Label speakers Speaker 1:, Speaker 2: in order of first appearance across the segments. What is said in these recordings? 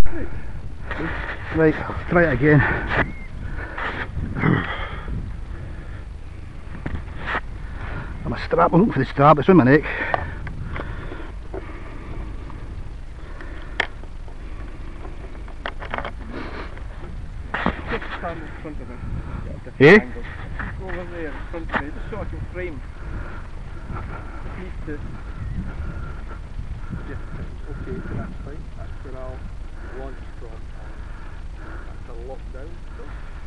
Speaker 1: Right, try it again. I'm a strap, I'm looking for the strap, it's on my neck.
Speaker 2: Just stand in front of me.
Speaker 1: Eh?
Speaker 2: Go over there in front of me, just so I can frame. Need to. Yeah, okay, so that's fine. That's where I'll launch from. That's a lockdown. So.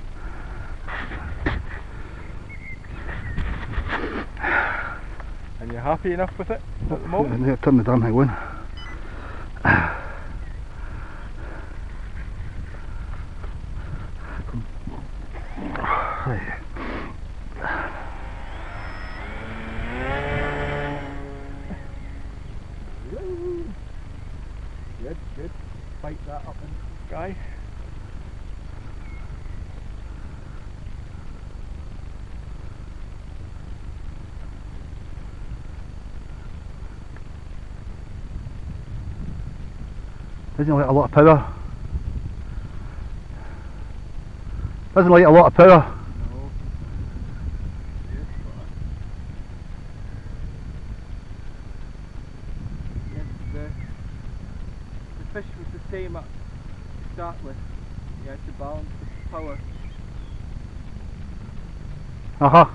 Speaker 2: And you're happy enough with it at the moment?
Speaker 1: Yeah, turn the damn thing on.
Speaker 2: Good, good. Fight that up in the sky.
Speaker 1: Doesn't like a lot of power. Doesn't like a lot of power.
Speaker 2: No. Yes, the fish was the same at to start with. You had to balance the power.
Speaker 1: Uh-huh.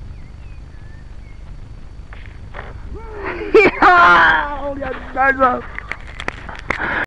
Speaker 1: Yeah! Oh, you